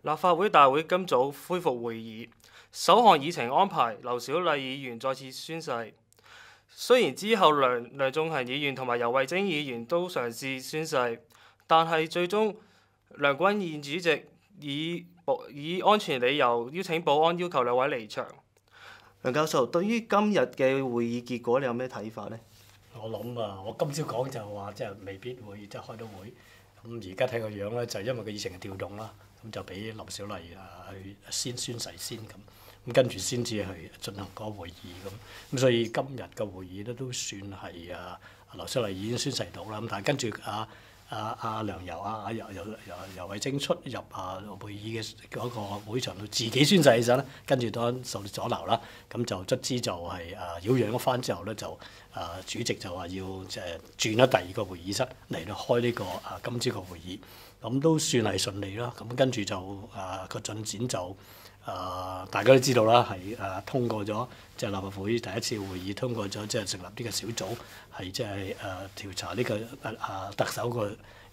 立法會大會今早恢復會議，首項議程安排劉小麗議員再次宣誓。雖然之後梁頌恆議員同埋游蕙禎議員都嘗試宣誓，但係最終梁君彥主席以安全理由邀請保安要求兩位離場。梁教授，對於今日嘅會議結果，你有咩睇法呢？ 我諗啊，我今朝講就話即係未必會即係開到會。咁而家睇個樣咧，就因為個議程嘅調動啦，咁就俾劉小麗去先宣誓先咁跟住先至去進行嗰個會議咁所以今日嘅會議咧都算係劉小麗已經宣誓到啦。咁但係跟住梁游蕙禎出入會議嘅嗰個會場度自己宣誓嘅時候咧，跟住都受到阻撓啦。咁就卒之就係擾攘一番之後咧，就主席就話要轉咗第二個會議室嚟到開呢個今朝個會議，咁都算係順利啦。咁跟住就個進展就大家都知道啦，係通過咗即係立法會第一次會議通過咗即係成立呢個小組，係即係調查呢個特首個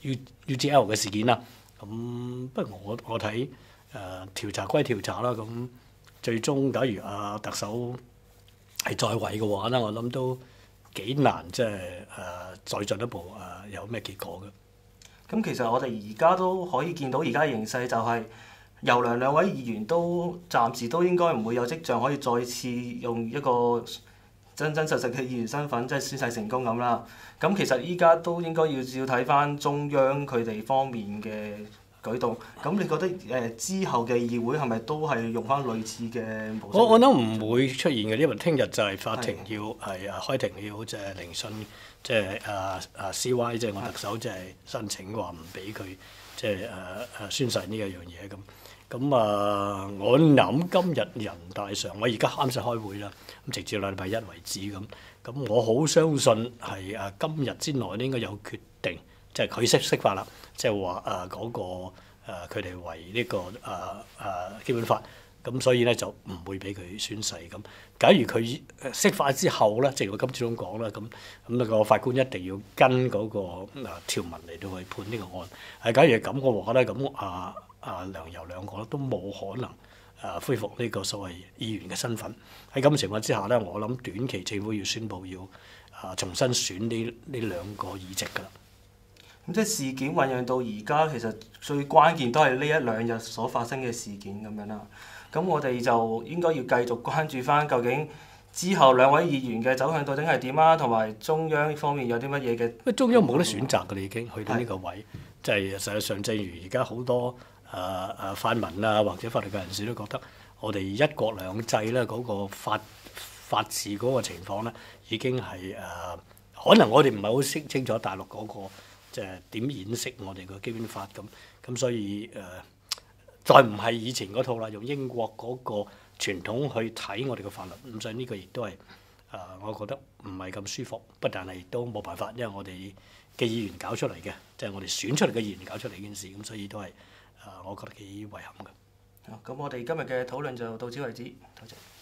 UGL 嘅事件啦。咁不過我睇調查歸調查啦，咁最終假如特首係在位嘅話咧，我諗都幾難即係再進一步有咩結果嘅。 咁其實我哋而家都可以見到而家嘅形勢就係游梁兩位議員都暫時都應該唔會有跡象可以再次用一個真真實實嘅議員身份即係宣誓成功咁啦。咁其實依家都應該要睇翻中央佢哋方面嘅舉動。咁你覺得之後嘅議會係咪都係用翻類似嘅模式？ 我諗唔會出現嘅，因為聽日就係法庭要係開庭要即係聆訊，即係CY 即係我特首即係申請話唔俾佢即係宣誓呢一樣嘢咁。我諗今日人大常委而家啱晒開會啦，咁直至禮拜一為止咁。我好相信係今日之內咧應該有決定，即係佢釋法啦，即係話嗰個佢哋為呢個基本法，咁所以咧就唔會俾佢宣誓咁。假如佢釋法之後咧，正如我今朝咁講啦，咁個法官一定要跟嗰個條文嚟到去判呢個案。假如係咁嘅話咧，咁梁游兩個都冇可能恢復呢個所謂議員嘅身份。喺咁嘅情況之下咧，我諗短期政府要宣布要重新選呢兩個議席㗎啦。 咁即係事件醖釀到而家，其實最關鍵都係呢一兩日所發生嘅事件咁樣啦。咁我哋就應該要繼續關注翻究竟之後兩位議員嘅走向到底係點啊，同埋中央方面有啲乜嘢嘅？ 中央冇得選擇㗎啦，已經去到呢個位，即係實際上正如而家好多泛民或者法律界人士都覺得，我哋一國兩制咧嗰個法治嗰個情況咧，已經係可能我哋唔係好識清楚大陸嗰個即係點演繹我哋個基本法咁所以再唔係以前嗰套啦，用英國嗰個傳統去睇我哋嘅法律，咁所以呢個亦都係我覺得唔係咁舒服，不但係亦都冇辦法，因為我哋嘅議員搞出嚟嘅，即係我哋選出嚟嘅議員搞出嚟件事，咁所以都係我覺得幾遺憾嘅。 咁我哋今日嘅討論就到此為止，多謝。